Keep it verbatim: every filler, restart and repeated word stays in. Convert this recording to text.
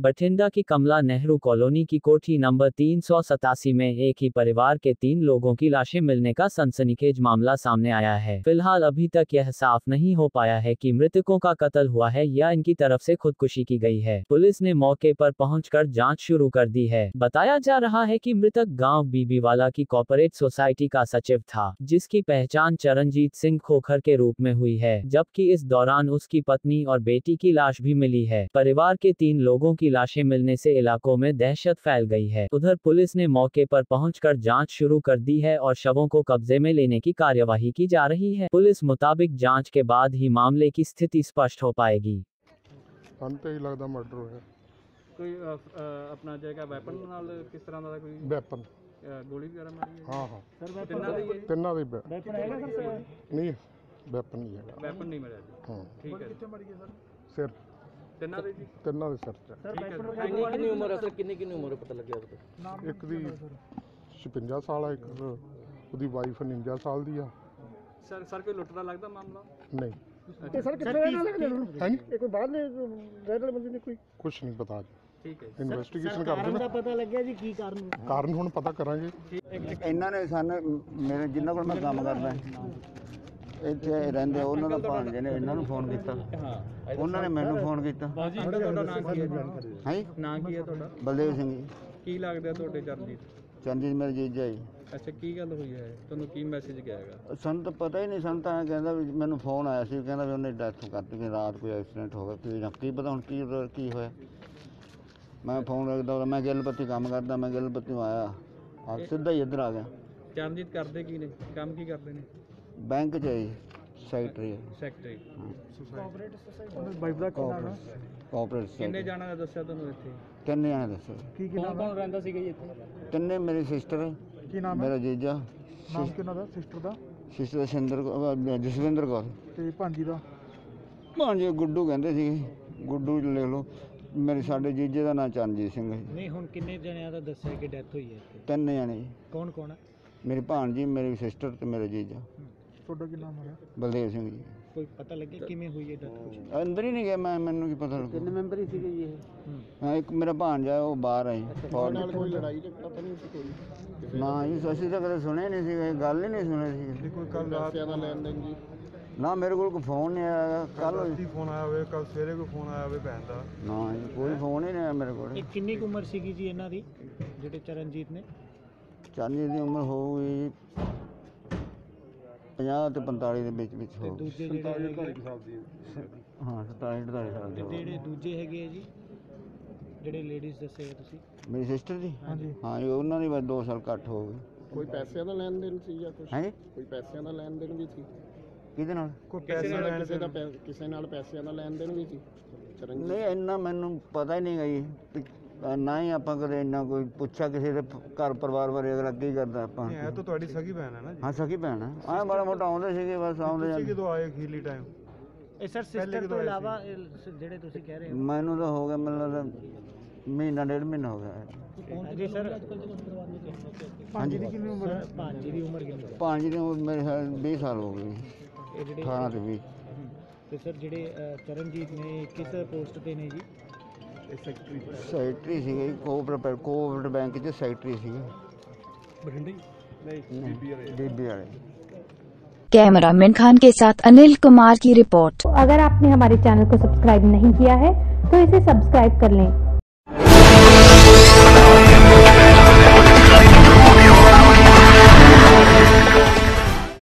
बठिंडा की कमला नेहरू कॉलोनी की कोठी नंबर तीन सौ सतासी में एक ही परिवार के तीन लोगों की लाशें मिलने का सनसनीखेज मामला सामने आया है। फिलहाल अभी तक यह साफ नहीं हो पाया है कि मृतकों का कत्ल हुआ है या इनकी तरफ से खुदकुशी की गई है। पुलिस ने मौके पर पहुंचकर जांच शुरू कर दी है। बताया जा रहा है कि मृतक गांव बीबीवाला की कॉर्पोरेट सोसाइटी का सचिव था, जिसकी पहचान चरणजीत सिंह खोखर के रूप में हुई है, जबकि इस दौरान उसकी पत्नी और बेटी की लाश भी मिली है। परिवार के तीन लोगों की लाशें मिलने से इलाकों में दहशत फैल गई है। उधर पुलिस ने मौके पर पहुंचकर जांच शुरू कर दी है और शवों को कब्जे में लेने की कार्यवाही की जा रही है। पुलिस मुताबिक जांच के बाद ही मामले की स्थिति स्पष्ट हो पाएगी। लगता मर्डर होया कोई अपना जगह वैपन नाल किस तरह का कोई वैपन गोली वगैरह मारी है? हाँ हाँ सर तिन्ना दी तिन्ना दी वैपन हैगा सर? नहीं वैपन नहीं है। वैपन नहीं मिला जी। हाँ ठीक है। कितने मरी है सर? सिर तिन्ना दी जी। तिन्ना दे सिर ते। सर वैपन कितनी कितनी उम्र है सर? कितनी कितनी उम्र पता लग गया? एक दी छप्पन साल है, एक ਉਹਦੀ ਵਾਈਫ उनचास साल दी ਆ। सर सर कोई लुੱਟ ਦਾ ਲੱਗਦਾ ਮਾਮਲਾ? नहीं ਤੇ ਸਰ ਕਿੱਥੇ ਰਹਿਣ ਵਾਲੇ ਨੇ? ਹਾਂਜੀ ਇਹ ਕੋਈ ਬਾਹਰ ਦੇ ਰਹਿਣ ਵਾਲੇ ਬੰਦੇ ਨੇ ਕੋਈ? ਕੁਝ ਨਹੀਂ ਪਤਾ ਜੀ। ਠੀਕ ਹੈ। ਇਨਵੈਸਟੀਗੇਸ਼ਨ ਕਰਦੇ ਕਾਰਨ ਦਾ ਨੇ, ਪਤਾ ਲੱਗਿਆ ਜੀ ਕੀ ਕਾਰਨ? ਕਾਰਨ ਹੁਣ ਪਤਾ ਕਰਾਂਗੇ। ਇਹਨਾਂ ਨੇ ਸਾਨੂੰ ਮੇਰੇ ਜਿੰਨਾਂ ਕੋਲ ਮੈਂ ਕੰਮ ਕਰਦਾ ਇੱਥੇ ਰਹਿੰਦੇ ਉਹਨਾਂ ਦਾ ਭਾਂਜੇ ਨੇ ਇਹਨਾਂ ਨੂੰ ਫੋਨ ਕੀਤਾ। ਉਹਨਾਂ ਨੇ ਮੈਨੂੰ ਫੋਨ ਕੀਤਾ। ਬਾਜੀ ਤੁਹਾਡਾ ਨਾਮ ਕੀ ਹੈ? ਹੈ ਨਾਮ ਕੀ ਹੈ ਤੁਹਾਡਾ? ਬਲਦੇਵ ਸਿੰਘ ਜੀ। ਕੀ ਲੱਗਦਾ ਤੁਹਾਡੇ ਚਰਨਜੀਤ? ਚੰਦੀਤ ਮੇਰੇ ਜੀਜਾ ਜੀ। ਅੱਛਾ ਕੀ ਗੱਲ ਹੋਈ ਹੈ? ਤੁਹਾਨੂੰ ਕੀ ਮੈਸੇਜ ਗਿਆ ਹੈਗਾ? ਸਾਨੂੰ ਤਾਂ ਪਤਾ ਹੀ ਨਹੀਂ। ਸਾਨੂੰ ਤਾਂ ਐਂ ਕਹਿੰਦਾ ਵੀ ਮੈਨੂੰ ਫੋਨ ਆਇਆ ਸੀ, ਕਹਿੰਦਾ ਵੀ ਉਹਨੇ ਡੈਥ ਕਰਤੀ ਕਿ ਰਾਤ ਕੋਈ ਐਕਸੀਡੈਂਟ ਹੋ ਗਿਆ ਕੀ ਜਾਂ ਕੀ ਪਤਾ ਹੁਣ ਕੀ ਕੀ ਹੋਇਆ। ਮੈਂ ਫੋਨ ਰੱਖਦਾ, ਮੈਂ ਗਿੱਲਪੱਤੀ ਕੰਮ ਕਰਦਾ, ਮੈਂ ਗਿੱਲਪੱਤੀੋਂ ਆਇਆ ਆ ਸਿੱਧਾ ਹੀ ਇੱਧਰ ਆ ਗਿਆ। ਚਰਨਜੀਤ ਕਰਦੇ ਕੀ ਨੇ? ਕੰਮ ਕੀ ਕਰਦੇ ਨੇ? ਬੈਂਕ 'ਚ ਹੈ ਜੀ, secretary secretary. Cooperative society wife ਦਾ ਕੀ ਨਾਮ ਹੈ? ਕੋਆਪਰੇਟ ਕਿੰਨੇ ਜਾਣਾ ਨੇ ਦੱਸਿਆ ਤੁਹਾਨੂੰ ਇੱਥੇ? ਤਿੰਨ ਜਾਣੇ ਦੱਸੋ। ਕੀ ਕੀ ਨਾਮ ਕੌਣ ਰਹਿੰਦਾ ਸੀਗਾ ਜੀ ਇੱਥੇ? ਤਿੰਨੇ ਮੇਰੀ ਸਿਸਟਰ, ਕੀ ਨਾਮ ਹੈ? ਮੇਰਾ ਜੀਜਾ, ਨਾਮ ਕਿਹਨਾਂ ਦਾ? ਸਿਸਟਰ ਦਾ? ਸਿਸਟਰ ਦਾ ਸਿੰਦਰ ਕੌਰ, ਜਸਵਿੰਦਰ ਕੌਰ। ਤੇ ਭਾਂਜੀ ਦਾ? ਭਾਂਜੀ ਗੁੱਡੂ ਕਹਿੰਦੇ ਸੀ, ਗੁੱਡੂ ਲਿਖ ਲਓ। ਮੇਰੇ ਸਾਡੇ ਜੀਜੇ ਦਾ ਨਾਂ ਚਰਨਜੀਤ ਸਿੰਘ ਹੈ। ਨਹੀਂ ਹੁਣ ਕਿੰਨੇ ਜਣਿਆਂ ਦਾ ਦੱਸਿਆ ਕਿ ਡੈਥ ਹੋਈ ਹੈ ਇੱਥੇ? ਤਿੰਨ ਜਾਣੇ ਜੀ। ਕੌਣ ਕੌਣ ਹੈ? ਮੇਰੀ ਭਾਣਜੀ, ਮੇਰੀ ਸਿਸਟਰ ਤੇ ਮੇਰਾ ਜੀਜਾ। ਤੁਹਾਡਾ ਕੀ ਨਾਮ ਹੈ? ਬਲਦੇਵ ਸਿੰਘ ਜੀ। ਕੋਈ ਪਤਾ ਲੱਗਿਆ ਕਿਵੇਂ ਹੋਈ ਹੈ ਡੈਥ? ਅੰਦਰ ਹੀ ਨਹੀਂ ਗਿਆ ਮੈਂ, ਮੈਨੂੰ ਕੀ ਪਤਾ ਲੱਗਾ। कितने मेंबर ही सीगे जी ये? ਹਾਂ ਇੱਕ ਮੇਰਾ ਭਾਣਜਾ ਉਹ ਬਾਹਰ ਹੈ ਜੀ। ਨਾਲ ਕੋਈ ਲੜਾਈ ਝਗੜਾ ਤਾਂ ਨਹੀਂ ਸੀ ਕੋਈ? ਨਾ ਜੀ ਅਸੀਂ ਤਾਂ ਕਦੇ ਸੁਣਿਆ ਨਹੀਂ ਸੀ, ਗੱਲ ਹੀ ਨਹੀਂ ਸੁਣੀ ਸੀ। ਕੋਈ ਕੱਲ ਰਾਤ ਦਾ ਲੈਣ ਦੇਣ ਜੀ ਨਾ ਮੇਰੇ ਕੋਲ ਕੋਈ ਫੋਨ ਨਹੀਂ ਆਇਆ। ਕੱਲ ਰਾਤੀ ਫੋਨ ਆਇਆ ਹੋਵੇ, ਕੱਲ ਸਵੇਰੇ ਕੋਈ ਫੋਨ ਆਇਆ ਹੋਵੇ ਭੈਣ ਦਾ। ਨਾ ਜੀ ਕੋਈ ਫੋਨ ਹੀ ਨਹੀਂ ਆਇਆ ਮੇਰੇ ਕੋਲ। ਇਹ ਕਿੰਨੀ ਕੁ ਉਮਰ ਸੀਗੀ ਜੀ ਇਹਨਾਂ ਦੀ ਜਿਹੜੇ ਚਰਨਜੀਤ ਨੇ? ਚਰਨਜੀਤ ਦੀ ਉਮਰ ਹੋਊਗੀ ਪੰਜਾਹ ਤੇ ਪੰਤਾਲੀ ਦੇ ਵਿੱਚ ਵਿੱਚ ਹੋਊਗੀ। ਦੂਜੇ ਜਿਹੜੇ ਹੈਗੇ- ਹਾਂ ਸਤਾਈ ਅਠਤਾਲੀ ਸਾਲ ਦੇ ਹੋਊ। ਜਿਹੜੇ ਦੂਜੇ ਹੈਗੇ ਆ ਜੀ, ਜਿਹੜੇ ਲੇਡੀਜ਼ ਦੱਸੇ ਤੁਸੀਂ? ਮੇਰੀ ਸਿਸਟਰ ਜੀ। ਹਾਂਜੀ। ਹਾਂ ਜੀ ਉਹਨਾਂ ਦੀ ਬਸ ਦੋ ਸਾਲ ਘੱਟ ਹੋ ਗਏ। ਕੋਈ ਪੈਸਿਆਂ ਦਾ ਲੈਣ ਦੇਣ ਸੀ ਜਾਂ ਕੁਝ? ਹੈ ਜੀ ਕੋਈ ਪੈਸਿਆਂ ਦਾ ਲੈਣ ਦੇਣ ਵੀ ਸੀ? ਕਿਹਦੇ ਨਾਲ? ਕੋਈ ਪੈਸੇ ਲੈਣ ਕਿਸੇ ਦਾ ਪੈ- ਕਿਸੇ ਨਾਲ ਪੈਸਿਆਂ ਦਾ ਲੈਣ ਦੇਣ ਵੀ ਸੀ ਚਰਨਜੀਤ? ਨਹੀਂ ਇੰਨਾ ਮੈਨੂੰ ਪਤਾ ਹੀ ਨਹੀਂ ਗਾ ਜੀ। ਨਾ ਹੀ ਆਪਾਂ ਕਦੇ ਇੰਨਾ ਕੋਈ ਪੁੱਛਿਆ ਕਿਸੇ ਦੇ ਘਰ ਪਰਿਵਾਰ ਬਾਰੇ। ਅਗਲਾ ਕੀ ਕਰਦਾ ਆਪਾਂ? ਇਹ ਤਾਂ ਤੁਹਾਡੀ ਸਗੀ ਭੈਣ ਹੈ ਨਾ ਜੀ? ਹਾਂ ਸਕੀ ਭੈਣ ਆ। ਆਹ ਮਾੜਾ ਮੋਟਾ ਆਉਂਦੇ ਸੀਗੇ ਬਸ ਆਉਂਦੇ ਤੁਸੀਂ ਜਾਂਦੇ। ਕਦੋਂ ਆਏ ਅਖੀਰਲੀ ਟਾਈਮ? ਇਹ ਸਰ ਸਿਸਟਰ ਤੋਂ ਇਲਾਵਾ ਇਹ ਜਿਹੜੇ ਤੁਸੀਂ ਕਹਿ ਰਹੇ ਹੋ? ਮੈਨੂੰ ਤਾਂ ਹੋ ਗਿਆ ਮੈਨੂੰ ਲੱਗਦਾ ਮਹੀਨਾ ਡੇਢ ਮਹੀਨਾ ਹੋ ਗਿਆ। ਜੀ ਸਰ ਹਾਂਜੀ। ਦੀ ਕਿੰਨੀ ਉਮਰ ਹੈ? ਭਾਂਜੀ ਦੀ ਉਮਰ ਕਿੰਨੀ ਹੈ? ਪੰਜ ਦੀ ਉਮਰ ਮੇਰੇ ਖਿਆਲ ਵੀਹ ਸਾਲ ਹੋ ਗਏ। ਇਹ ਜਿਹੜੇ ਅਠਾਰਾਂ ਤੇ ਵੀਹ। ਤੇ ਸਰ ਜਿਹੜੇ ਅ, ਚਰਨਜੀਤ ਨੇ ਕਿਸ ਪੋਸਟ ਤੇ ਨੇ ਜੀ? ਸੈਕਟਰੀ ਸੈਕਟਰੀ ਸੀਗੇ ਕੋਆਪਰੇਟਿਵ ਕੋਆਪਰੇਟਿਵ ਬੈਂਕ 'ਚ ਸੈਕਟਰੀ ਸੀਗੇ। ਬਠਿੰਡੇ? ਨਹੀਂ ਬੀਬੀ वाले। कैमरामैन खान के साथ अनिल कुमार की रिपोर्ट। अगर आपने हमारे चैनल को सब्सक्राइब नहीं किया है तो इसे सब्सक्राइब कर लें